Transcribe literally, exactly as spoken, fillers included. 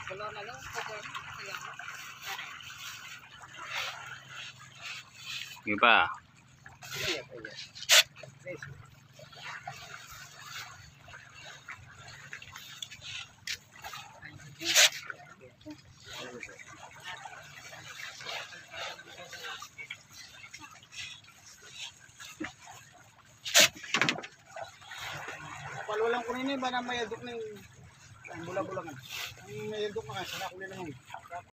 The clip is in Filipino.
Sige pa. Palulang ko nini ba na mayadok ng bola-bola kan. Ang mayadok na sana ko nila ng